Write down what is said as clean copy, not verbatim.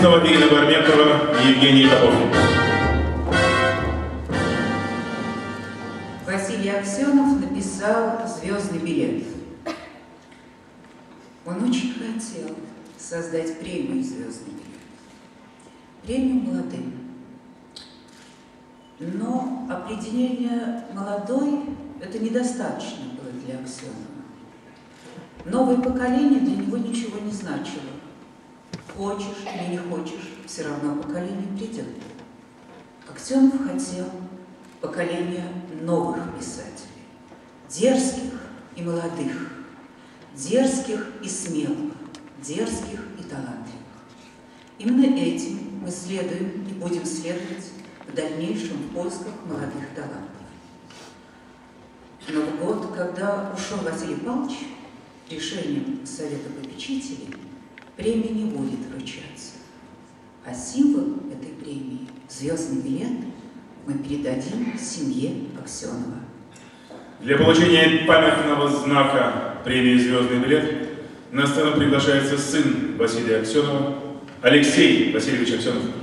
снова Ирина Барметова и Евгений Топоркин. Василий Аксенов написал «Звездный билет». Он очень хотел создать премию «Звездный билет», премию молодым. Но определение «молодой» это недостаточно было для Аксенова. Новое поколение для него ничего не значило. Хочешь или не хочешь, все равно поколение придет. Аксенов хотел поколения новых писателей, дерзких и молодых, дерзких и смелых, дерзких и талантливых. Именно этим мы следуем и будем следовать в дальнейшем в поисках молодых талантов. Но в год, когда ушел Василий Павлович, решением Совета попечителей премия не будет вручаться, а символ этой премии, звездный билет, мы передадим семье Аксенова. Для получения памятного знака премии «Звездный билет» на сцену приглашается сын Василия Аксенова, Алексей Васильевич Аксенов.